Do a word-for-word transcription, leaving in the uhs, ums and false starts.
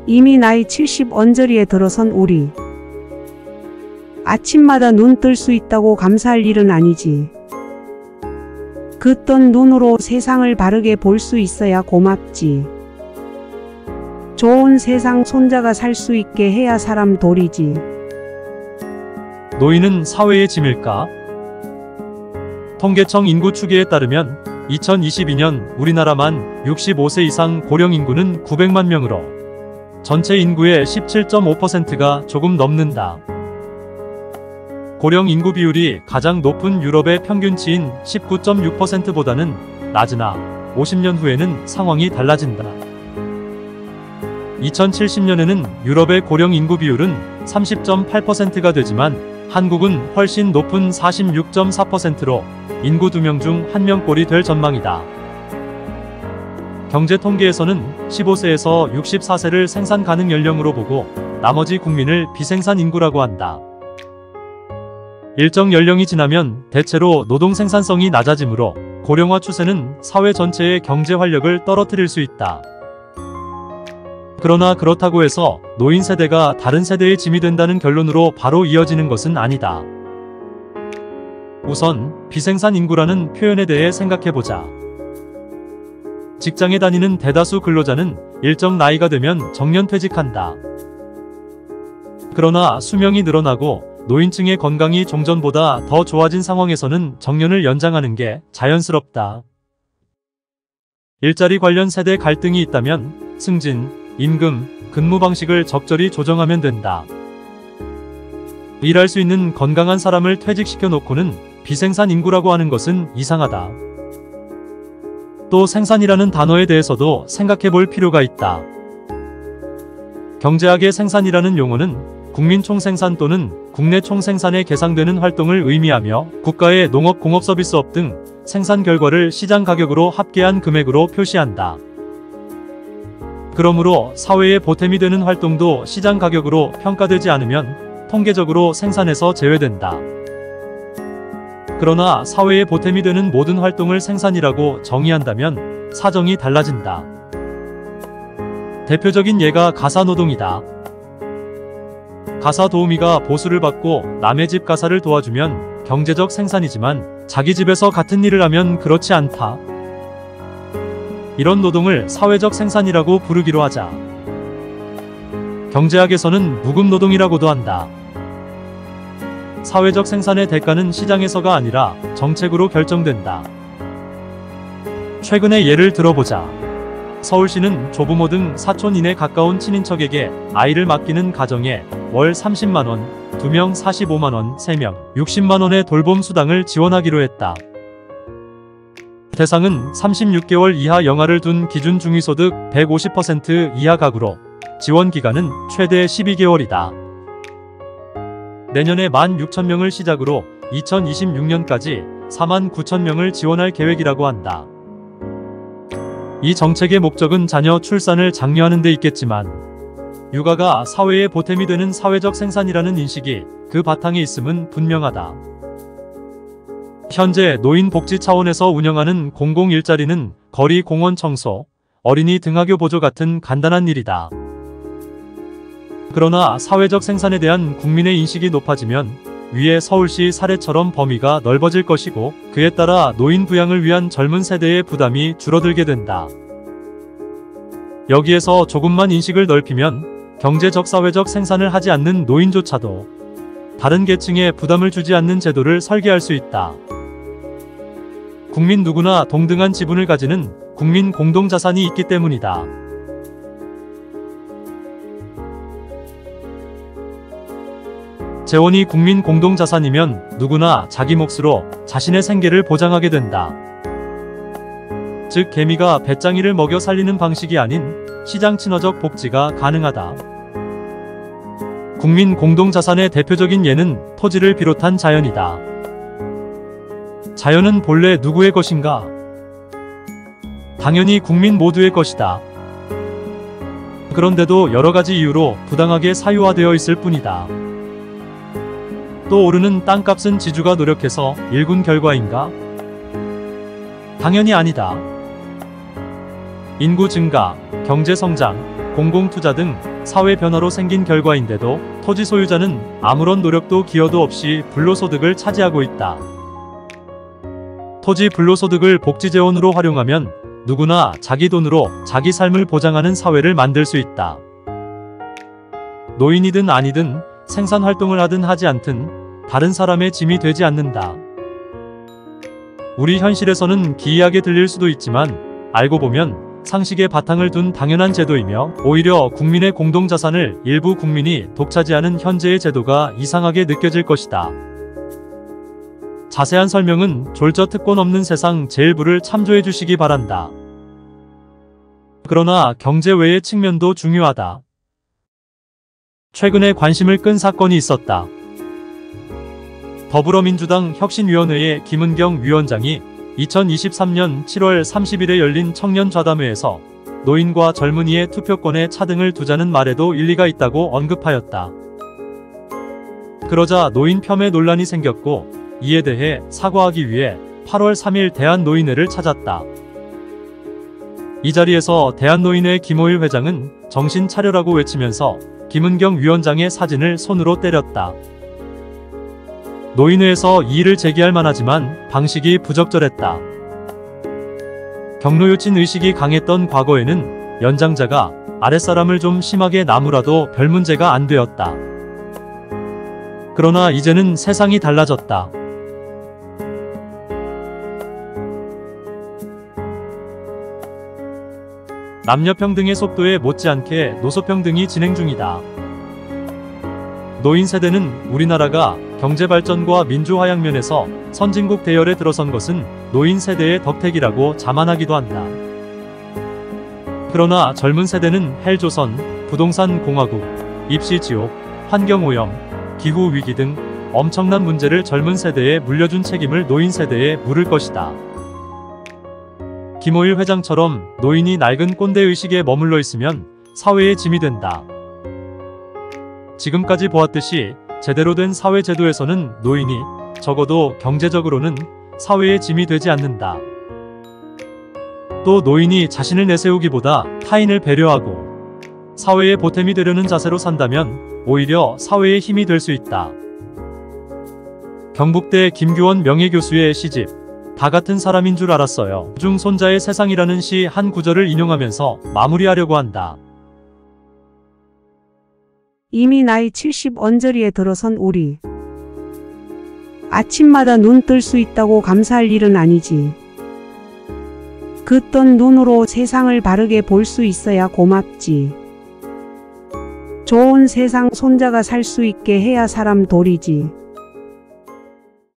이미 나이 칠십 언저리에 들어선 우리. 아침마다 눈 뜰 수 있다고 감사할 일은 아니지. 그 뜬 눈으로 세상을 바르게 볼 수 있어야 고맙지. 좋은 세상 손자가 살 수 있게 해야 사람 도리지. 노인은 사회의 짐일까? 통계청 인구 추계에 따르면 이천이십이 년 우리나라만 육십오 세 이상 고령 인구는 구백만 명으로 전체 인구의 십칠 점 오 퍼센트가 조금 넘는다. 고령 인구 비율이 가장 높은 유럽의 평균치인 십구 점 육 퍼센트보다는 낮으나 오십 년 후에는 상황이 달라진다. 이천칠십 년에는 유럽의 고령 인구 비율은 삼십 점 팔 퍼센트가 되지만 한국은 훨씬 높은 사십육 점 사 퍼센트로 인구 두 명 중 한 명꼴이 될 전망이다. 경제통계에서는 십오 세에서 육십사 세를 생산 가능 연령으로 보고 나머지 국민을 비생산 인구라고 한다. 일정 연령이 지나면 대체로 노동 생산성이 낮아지므로 고령화 추세는 사회 전체의 경제 활력을 떨어뜨릴 수 있다. 그러나 그렇다고 해서 노인 세대가 다른 세대의 짐이 된다는 결론으로 바로 이어지는 것은 아니다. 우선 비생산 인구라는 표현에 대해 생각해보자. 직장에 다니는 대다수 근로자는 일정 나이가 되면 정년퇴직한다. 그러나 수명이 늘어나고 노인층의 건강이 종전보다 더 좋아진 상황에서는 정년을 연장하는 게 자연스럽다. 일자리 관련 세대 갈등이 있다면 승진, 임금, 근무 방식을 적절히 조정하면 된다. 일할 수 있는 건강한 사람을 퇴직시켜 놓고는 비생산 인구라고 하는 것은 이상하다. 또 생산이라는 단어에 대해서도 생각해 볼 필요가 있다. 경제학의 생산이라는 용어는 국민 총생산 또는 국내 총생산에 계상되는 활동을 의미하며 국가의 농업, 공업, 서비스업 등 생산 결과를 시장 가격으로 합계한 금액으로 표시한다. 그러므로 사회에 보탬이 되는 활동도 시장 가격으로 평가되지 않으면 통계적으로 생산에서 제외된다. 그러나 사회에 보탬이 되는 모든 활동을 생산이라고 정의한다면 사정이 달라진다. 대표적인 예가 가사노동이다. 가사 도우미가 보수를 받고 남의 집 가사를 도와주면 경제적 생산이지만 자기 집에서 같은 일을 하면 그렇지 않다. 이런 노동을 사회적 생산이라고 부르기로 하자. 경제학에서는 무급노동이라고도 한다. 사회적 생산의 대가는 시장에서가 아니라 정책으로 결정된다. 최근의 예를 들어보자. 서울시는 조부모 등 사촌 이내 가까운 친인척에게 아이를 맡기는 가정에 월 삼십만 원, 두 명 사십오만 원, 세 명 육십만 원의 돌봄 수당을 지원하기로 했다. 대상은 삼십육 개월 이하 영아를 둔 기준 중위소득 백오십 퍼센트 이하 가구로 지원 기간은 최대 십이 개월이다. 내년에 만 육천 명을 시작으로 이천이십육 년까지 사만 구천 명을 지원할 계획이라고 한다. 이 정책의 목적은 자녀 출산을 장려하는 데 있겠지만 육아가 사회에 보탬이 되는 사회적 생산이라는 인식이 그 바탕에 있음은 분명하다. 현재 노인 복지 차원에서 운영하는 공공 일자리는 거리 공원 청소, 어린이 등하교 보조 같은 간단한 일이다. 그러나 사회적 생산에 대한 국민의 인식이 높아지면 위의 서울시 사례처럼 범위가 넓어질 것이고 그에 따라 노인 부양을 위한 젊은 세대의 부담이 줄어들게 된다. 여기에서 조금만 인식을 넓히면 경제적 사회적 생산을 하지 않는 노인조차도 다른 계층에 부담을 주지 않는 제도를 설계할 수 있다. 국민 누구나 동등한 지분을 가지는 국민 공동자산이 있기 때문이다. 재원이 국민 공동자산이면 누구나 자기 몫으로 자신의 생계를 보장하게 된다. 즉 개미가 배짱이를 먹여 살리는 방식이 아닌 시장 친화적 복지가 가능하다. 국민 공동자산의 대표적인 예는 토지를 비롯한 자연이다. 자연은 본래 누구의 것인가? 당연히 국민 모두의 것이다. 그런데도 여러가지 이유로 부당하게 사유화되어 있을 뿐이다. 또 오르는 땅값은 지주가 노력해서 일군 결과인가? 당연히 아니다. 인구 증가, 경제 성장, 공공투자 등 사회 변화로 생긴 결과인데도 토지 소유자는 아무런 노력도 기여도 없이 불로소득을 차지하고 있다. 토지 불로소득을 복지재원으로 활용하면 누구나 자기 돈으로 자기 삶을 보장하는 사회를 만들 수 있다. 노인이든 아니든 생산활동을 하든 하지 않든 다른 사람의 짐이 되지 않는다. 우리 현실에서는 기이하게 들릴 수도 있지만 알고 보면 상식의 바탕을 둔 당연한 제도이며 오히려 국민의 공동자산을 일부 국민이 독차지하는 현재의 제도가 이상하게 느껴질 것이다. 자세한 설명은 졸저 특권 없는 세상 제일부를 참조해 주시기 바란다. 그러나 경제 외의 측면도 중요하다. 최근에 관심을 끈 사건이 있었다. 더불어민주당 혁신위원회의 김은경 위원장이 이천이십삼 년 칠월 삼십일에 열린 청년좌담회에서 노인과 젊은이의 투표권에 차등을 두자는 말에도 일리가 있다고 언급하였다. 그러자 노인 폄훼 논란이 생겼고 이에 대해 사과하기 위해 팔월 삼일 대한노인회를 찾았다. 이 자리에서 대한노인회 김호일 회장은 정신 차려라고 외치면서 김은경 위원장의 사진을 손으로 때렸다. 노인회에서 이의를 제기할 만하지만 방식이 부적절했다. 경로요친 의식이 강했던 과거에는 연장자가 아랫사람을 좀 심하게 나무라도 별 문제가 안 되었다. 그러나 이제는 세상이 달라졌다. 남녀평등의 속도에 못지않게 노소평등이 진행 중이다. 노인 세대는 우리나라가 경제발전과 민주화양 면에서 선진국 대열에 들어선 것은 노인 세대의 덕택이라고 자만하기도 한다. 그러나 젊은 세대는 헬조선, 부동산 공화국, 입시 지옥, 환경오염, 기후위기 등 엄청난 문제를 젊은 세대에 물려준 책임을 노인 세대에 물을 것이다. 김호일 회장처럼 노인이 낡은 꼰대의식에 머물러 있으면 사회의 짐이 된다. 지금까지 보았듯이 제대로 된 사회제도에서는 노인이 적어도 경제적으로는 사회의 짐이 되지 않는다. 또 노인이 자신을 내세우기보다 타인을 배려하고 사회의 보탬이 되려는 자세로 산다면 오히려 사회의 힘이 될 수 있다. 경북대 김규원 명예교수의 시집 다 같은 사람인 줄 알았어요 중 손자의 세상이라는 시 한 구절을 인용하면서 마무리하려고 한다. 이미 나이 칠십 언저리에 들어선 우리. 아침마다 눈 뜰 수 있다고 감사할 일은 아니지. 그 뜬 눈으로 세상을 바르게 볼 수 있어야 고맙지. 좋은 세상 손자가 살 수 있게 해야 사람 도리지.